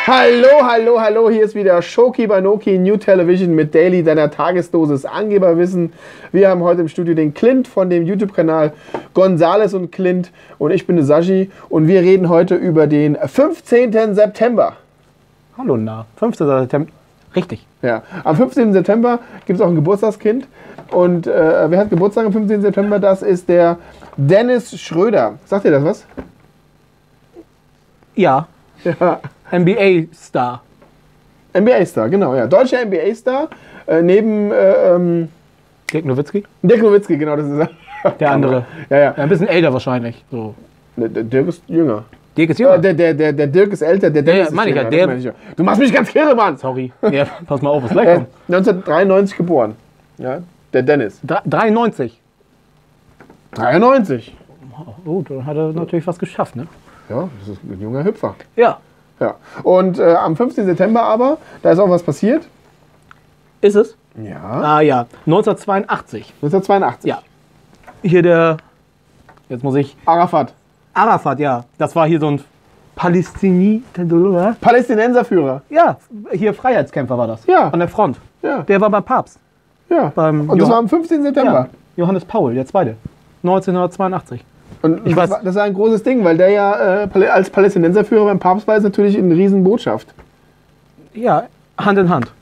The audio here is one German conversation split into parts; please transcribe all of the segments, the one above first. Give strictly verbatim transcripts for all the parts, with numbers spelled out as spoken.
Hallo, hallo, hallo, hier ist wieder Shoki Banoki New Television mit Daily, deiner Tagesdosis Angeberwissen. Wir haben heute im Studio den Clint von dem YouTube-Kanal Gonzales und Clint und ich bin der Sashi und wir reden heute über den fünfzehnten September. Hallo, na, fünfzehnten September, richtig. Ja, am fünfzehnten September gibt es auch ein Geburtstagskind und äh, wer hat Geburtstag am fünfzehnten September? Das ist der Dennis Schröder. Sagt ihr das was? Ja. Ja. N B A-Star. N B A-Star, genau, ja. Deutscher N B A-Star, äh, neben äh, ähm, Dirk Nowitzki? Dirk Nowitzki, genau, das ist er. Der andere. Ja, ja. Ja, ein bisschen älter wahrscheinlich. So. Der, der Dirk ist jünger. Dirk ist Äh, jünger. der, der, der, der Dirk ist älter, der Dennis ja, ist meine ich jünger. ja, der- das meine ich ja. Du machst mich ganz kirre, Mann! Sorry. Ja, pass mal auf, was gleich Er ist kommt. neunzehnhundertdreiundneunzig geboren. Ja, der Dennis. Dre- dreiundneunzig. dreiundneunzig. Oh, dann hat er natürlich was geschafft, ne? Ja, das ist ein junger Hüpfer. Ja. Ja. Und äh, am fünfzehnten September aber, da ist auch was passiert. Ist es? Ja. Ah ja, neunzehnhundertzweiundachtzig. neunzehnhundertzweiundachtzig. Ja. Hier der, jetzt muss ich, Arafat. Arafat, ja. Das war hier so ein Palästini... Palästinenserführer. Ja, hier Freiheitskämpfer war das. Ja. An der Front. Ja. Der war beim Papst. ja. Beim Und das Johann- war am fünfzehnten September. Ja. Johannes Paul, der Zweite. neunzehnhundertzweiundachtzig. Und Ich das, weiß- war, das war ein großes Ding, weil der ja äh, Palä- als Palästinenserführer beim Papst war, ist natürlich eine Riesenbotschaft. Ja, Hand in Hand.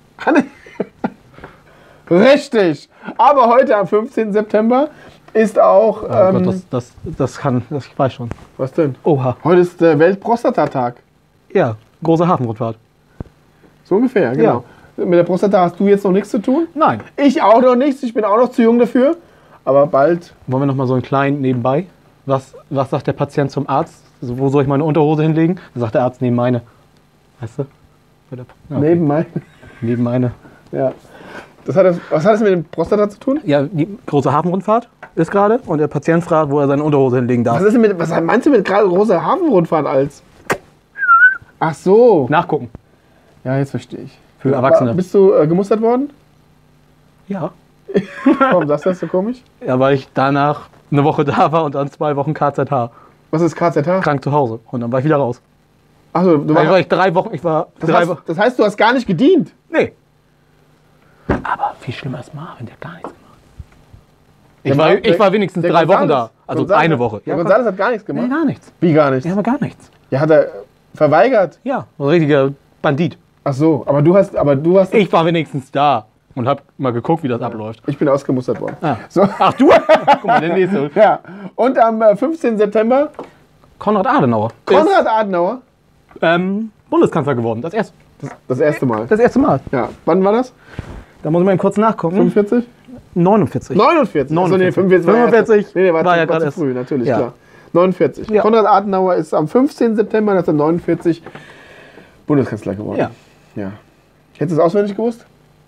Richtig. Aber heute am fünfzehnten September ist auch... Oh ähm, Gott, das, das, das kann, das ich weiß schon. was denn? Oha. Heute ist der Weltprostatatag. Ja, große Hafenrundfahrt. So ungefähr, genau. Mit der Prostata hast du jetzt noch nichts zu tun. Nein. Ich auch noch nichts. Ich bin auch noch zu jung dafür. Aber bald... Wollen wir noch mal so einen kleinen nebenbei? Was, was sagt der Patient zum Arzt? Also, wo soll ich meine Unterhose hinlegen? Dann sagt der Arzt, neben meine. Weißt du? Ja, okay. Neben mein... Neben meine. Ja. Das hat das, was hat das mit dem Prostata zu tun? Ja, die große Hafenrundfahrt ist gerade und der Patient fragt, wo er seine Unterhose hinlegen darf. Was, ist denn mit, was meinst du mit gerade großer Hafenrundfahrt als? Ach so. Nachgucken. Ja, jetzt verstehe ich. Für Erwachsene. Bist du äh, gemustert worden? Ja. Warum sagst du das so komisch? Ja, weil ich danach eine Woche da war und dann zwei Wochen K Z H. Was ist K Z H? Krank zu Hause. Und dann war ich wieder raus. Achso, du Dann war warst, ich drei Wochen, ich war das, drei heißt, Wochen. das heißt, du hast gar nicht gedient. Nee. Aber viel schlimmer ist Marvin, der hat gar nichts gemacht. Der Ich war, Mar- ich war wenigstens der drei Wochen Gonzales- da. Also Gonzales- eine Woche. Der Gonzales hat gar nichts nee, gemacht. gar nichts. Wie gar nichts? Ja, aber gar nichts. Ja, hat er verweigert. Ja, ein richtiger Bandit. Ach so, aber du hast, aber du hast. Ich war wenigstens da und hab mal geguckt, wie das abläuft. Ich bin ausgemustert worden. Ah. So. Ach du? Guck mal, der nächste. Ja. Und am äh, fünfzehnten September Konrad Adenauer. Konrad Adenauer. Ist, ähm, Bundeskanzler geworden. Das erste, Das, das erste Mal. das erste Mal. Ja. Wann war das? Da muss ich mal eben kurz nachgucken. fünfundvierzig? neunundvierzig. neunundvierzig. Achso, nee, neunundvierzig. fünfundvierzig. war fünfundvierzig erst- Nee, nee, war, war zu, ja war gerade zu erst. früh, natürlich, Ja. klar. neunundvierzig. Ja. Konrad Adenauer ist am fünfzehnten September neunzehnhundertneunundvierzig Bundeskanzler geworden. Ja. ja. Hättest du es auswendig gewusst?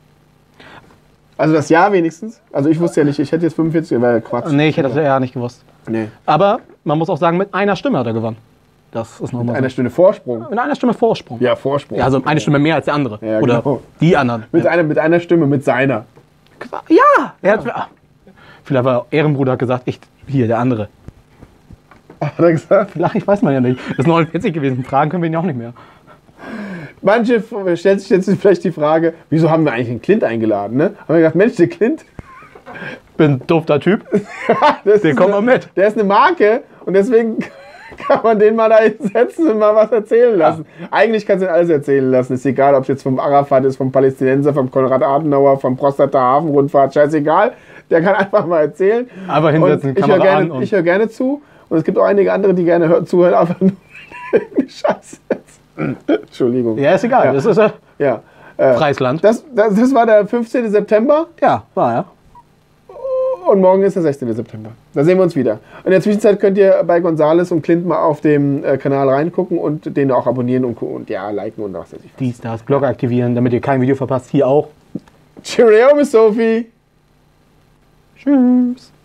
Also das Jahr wenigstens? Also ich wusste ja nicht, ich hätte jetzt fünfundvierzig, wäre ja Quatsch. Nee, ich hätte das ja nicht gewusst. Nee. Aber man muss auch sagen, mit einer Stimme hat er gewonnen. Das ist nochmal Eine so. Stunde Vorsprung. Mit einer Stimme Vorsprung. Ja, Vorsprung. Ja, also eine Stimme mehr als der andere. Ja, Oder genau. die anderen. Mit, einer, mit einer Stimme, mit seiner. Ja! Er hat, ah. Vielleicht war Ehrenbruder hat gesagt, ich, hier, der andere. Hat er gesagt? Vielleicht weiß man ja nicht. Das ist neunundvierzig gewesen. Fragen können wir ihn auch nicht mehr. Manche stellen sich jetzt vielleicht die Frage, wieso haben wir eigentlich einen Clint eingeladen? Ne? Haben wir gedacht, Mensch, der Clint, Bin ein doofer Typ. das Der ist kommt eine, mal mit. Der ist eine Marke und deswegen kann man den mal da hinsetzen und mal was erzählen lassen. Eigentlich kannst du ihn alles erzählen lassen. Ist egal, ob es jetzt vom Arafat ist, vom Palästinenser, vom Konrad Adenauer, vom Prostata Hafenrundfahrt, scheißegal. Der kann einfach mal erzählen. Einfach hinsetzen, und ich höre Kamera an gerne, und- ich hör gerne zu. Und es gibt auch einige andere, die gerne hör, zuhören, einfach nur Scheiße. Entschuldigung. Ja, ist egal. Ja. Das ist ein Ja. Äh, freies Land. das, das, das war der fünfzehnten September. Ja, war ja. Und morgen ist der sechzehnten September. Da sehen wir uns wieder. In der Zwischenzeit könnt ihr bei Gonzales und Clint mal auf dem äh, Kanal reingucken und den auch abonnieren und, und ja, liken und was weiß ich. Dies, das, Glocke aktivieren, damit ihr kein Video verpasst. Hier auch. Cheerio, Miss Sophie! Tschüss.